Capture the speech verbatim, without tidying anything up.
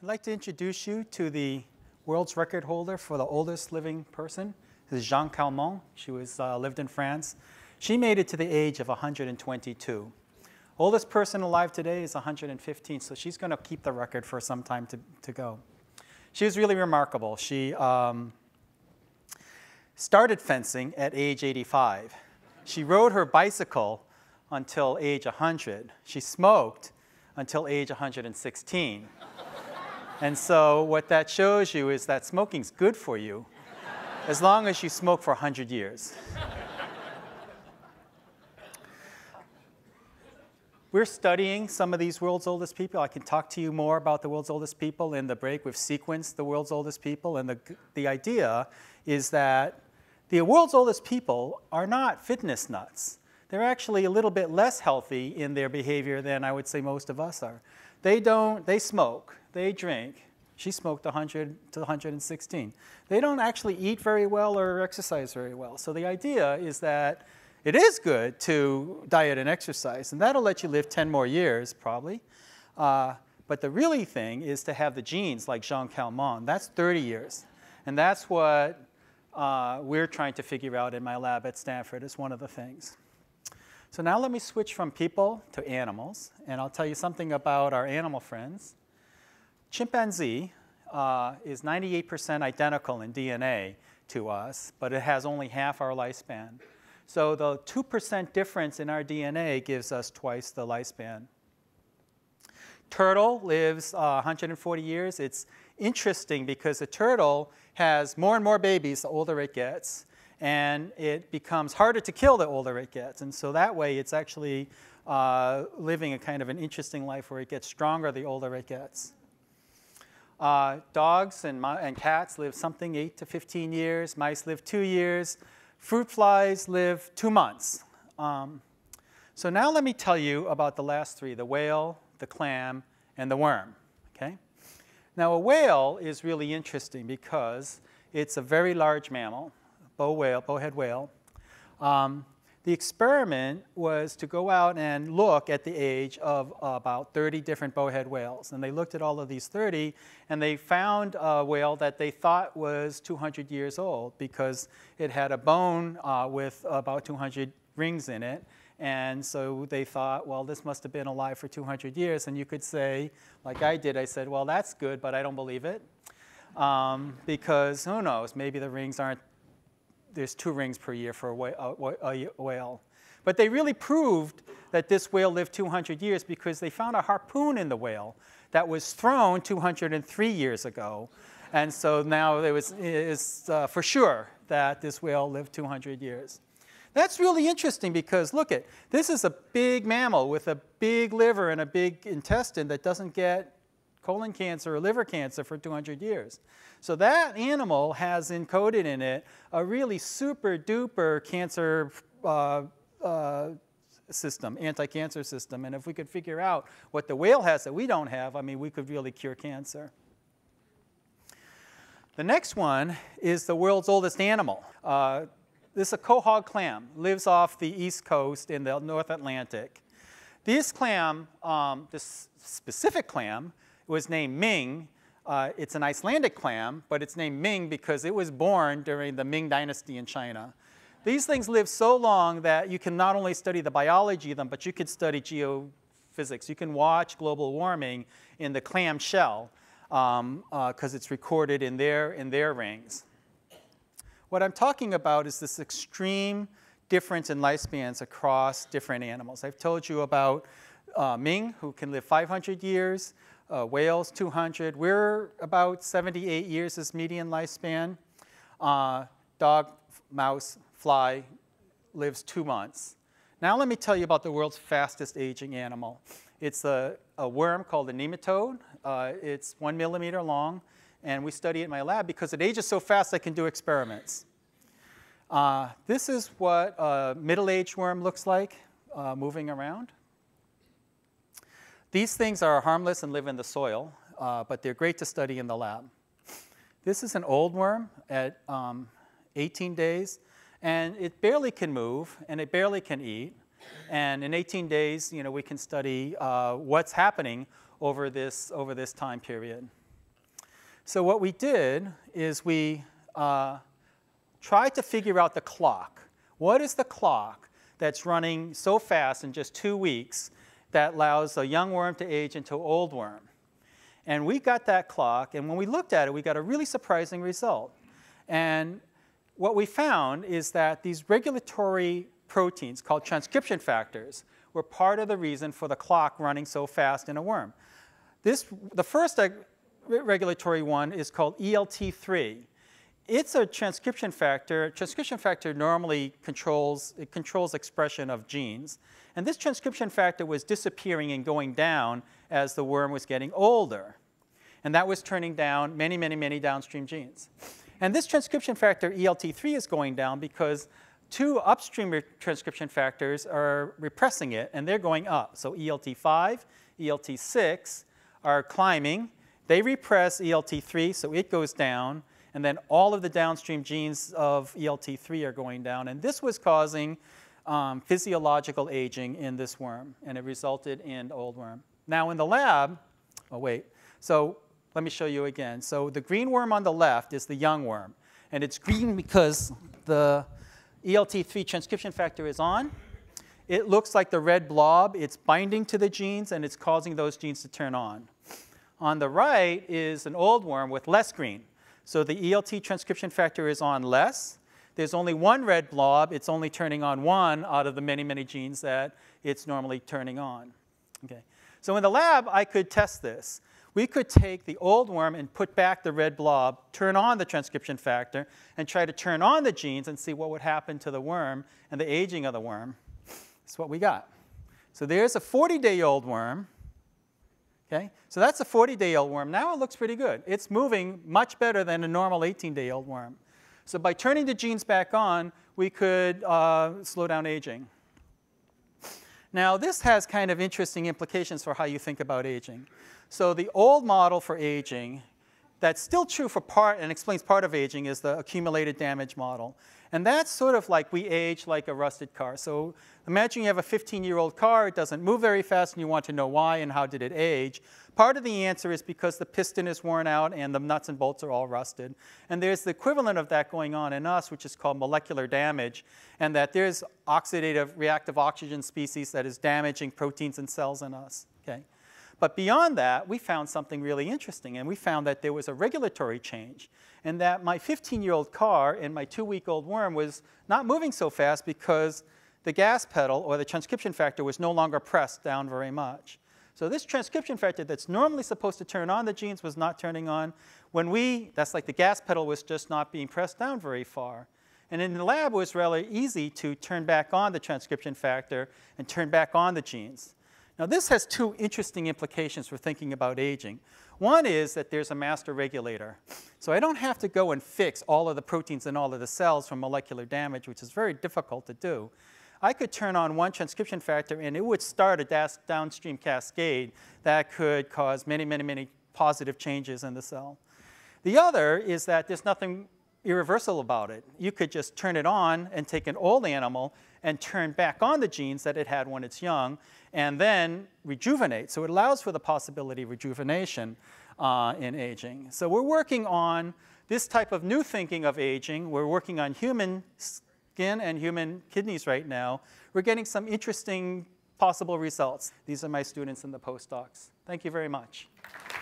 I'd like to introduce you to the world's record holder for the oldest living person. This is Jeanne Calment. She was, uh, lived in France. She made it to the age of one hundred twenty-two. Oldest person alive today is one hundred fifteen, so she's going to keep the record for some time to, to go. She was really remarkable. She um, started fencing at age eighty-five. She rode her bicycle until age one hundred. She smoked until age one hundred sixteen. And so what that shows you is that smoking's good for you as long as you smoke for one hundred years. We're studying some of these world's oldest people. I can talk to you more about the world's oldest people in the break. We've sequenced the world's oldest people, and the, the idea is that the world's oldest people are not fitness nuts. They're actually a little bit less healthy in their behavior than I would say most of us are. They don't, they smoke, they drink. She smoked one hundred to one hundred sixteen. They don't actually eat very well or exercise very well. So the idea is that it is good to diet and exercise, and that'll let you live ten more years, probably. Uh, but the really thing is to have the genes like Jeanne Calment. That's thirty years. And that's what uh, we're trying to figure out in my lab at Stanford is one of the things. So now let me switch from people to animals, and I'll tell you something about our animal friends. Chimpanzee uh, is ninety-eight percent identical in D N A to us, but it has only half our lifespan. So the two percent difference in our D N A gives us twice the lifespan. Turtle lives uh, one hundred forty years. It's interesting because a turtle has more and more babies the older it gets, and it becomes harder to kill the older it gets. And so that way it's actually uh, living a kind of an interesting life where it gets stronger the older it gets. Uh, dogs and, and cats live something eight to fifteen years. Mice live two years. Fruit flies live two months. Um, so now let me tell you about the last three, the whale, the clam, and the worm. Okay? Now a whale is really interesting because it's a very large mammal, bow whale, bowhead whale. Um, the experiment was to go out and look at the age of uh, about thirty different bowhead whales. And they looked at all of these thirty, and they found a whale that they thought was two hundred years old because it had a bone uh, with about two hundred rings in it. And so they thought, well, this must have been alive for two hundred years. And you could say, like I did, I said, well, that's good, but I don't believe it. Um, because who knows, maybe the rings aren't, there's two rings per year for a whale, a whale. But they really proved that this whale lived two hundred years because they found a harpoon in the whale that was thrown two hundred three years ago. And so now it was, it's uh, for sure that this whale lived two hundred years. That's really interesting because, look it, this is a big mammal with a big liver and a big intestine that doesn't get colon cancer or liver cancer for two hundred years. So that animal has encoded in it a really super duper cancer uh, uh, system, anti-cancer system. And if we could figure out what the whale has that we don't have, I mean, we could really cure cancer. The next one is the world's oldest animal. Uh, this is a quahog clam, lives off the east coast in the North Atlantic. This clam, um, this specific clam, was named Ming. Uh, it's an Icelandic clam, but it's named Ming because it was born during the Ming Dynasty in China. These things live so long that you can not only study the biology of them, but you could study geophysics. You can watch global warming in the clam shell because um, uh, it's recorded in their, in their rings. What I'm talking about is this extreme difference in lifespans across different animals. I've told you about uh, Ming, who can live five hundred years. Uh, whales, two hundred. We're about seventy-eight years as median lifespan. Uh, dog, mouse, fly lives two months. Now let me tell you about the world's fastest aging animal. It's a, a worm called a nematode. Uh, it's one millimeter long, and we study it in my lab because it ages so fast I can do experiments. Uh, this is what a middle-aged worm looks like uh, moving around. These things are harmless and live in the soil, uh, but they're great to study in the lab. This is an old worm at um, eighteen days, and it barely can move, and it barely can eat. And in eighteen days, you know, we can study uh, what's happening over this, over this time period. So what we did is we uh, tried to figure out the clock. What is the clock that's running so fast in just two weeks that allows a young worm to age into an old worm? And we got that clock, and when we looked at it, we got a really surprising result. And what we found is that these regulatory proteins called transcription factors were part of the reason for the clock running so fast in a worm. This, the first regulatory one is called E L T three. It's a transcription factor. Transcription factor normally controls, it controls expression of genes. And this transcription factor was disappearing and going down as the worm was getting older. And that was turning down many, many, many downstream genes. And this transcription factor, E L T three, is going down because two upstream transcription factors are repressing it, and they're going up. So E L T five, E L T six are climbing. They repress E L T three, so it goes down. And then all of the downstream genes of E L T three are going down. And this was causing um, physiological aging in this worm, and it resulted in old worm. Now in the lab, oh wait, so let me show you again. So the green worm on the left is the young worm. And it's green because the E L T three transcription factor is on. It looks like the red blob. It's binding to the genes, and it's causing those genes to turn on. On the right is an old worm with less green. So the E L T transcription factor is on less. There's only one red blob. It's only turning on one out of the many, many genes that it's normally turning on. Okay. So in the lab, I could test this. We could take the old worm and put back the red blob, turn on the transcription factor, and try to turn on the genes and see what would happen to the worm and the aging of the worm. That's what we got. So there's a forty-day-old worm. Okay? So that's a forty-day-old worm. Now it looks pretty good. It's moving much better than a normal eighteen-day-old worm. So by turning the genes back on, we could uh, slow down aging. Now this has kind of interesting implications for how you think about aging. So the old model for aging, that's still true for part and explains part of aging, is the accumulated damage model. And that's sort of like we age like a rusted car. So imagine you have a fifteen-year-old car. It doesn't move very fast, and you want to know why and how did it age. Part of the answer is because the piston is worn out and the nuts and bolts are all rusted. And there's the equivalent of that going on in us, which is called molecular damage, and that there's oxidative reactive oxygen species that is damaging proteins and cells in us. Okay? But beyond that, we found something really interesting, and we found that there was a regulatory change, and that my fifteen-year-old car and my two-week-old worm was not moving so fast because the gas pedal, or the transcription factor, was no longer pressed down very much. So this transcription factor that's normally supposed to turn on the genes was not turning on. When we, that's like the gas pedal was just not being pressed down very far. And in the lab, it was really easy to turn back on the transcription factor and turn back on the genes. Now this has two interesting implications for thinking about aging. One is that there's a master regulator. So I don't have to go and fix all of the proteins in all of the cells from molecular damage, which is very difficult to do. I could turn on one transcription factor, and it would start a downstream cascade that could cause many, many, many positive changes in the cell. The other is that there's nothing irreversible about it. You could just turn it on and take an old animal and turn back on the genes that it had when it's young, and then rejuvenate. So it allows for the possibility of rejuvenation uh, in aging. So we're working on this type of new thinking of aging. We're working on human skin and human kidneys right now. We're getting some interesting possible results. These are my students in the postdocs. Thank you very much.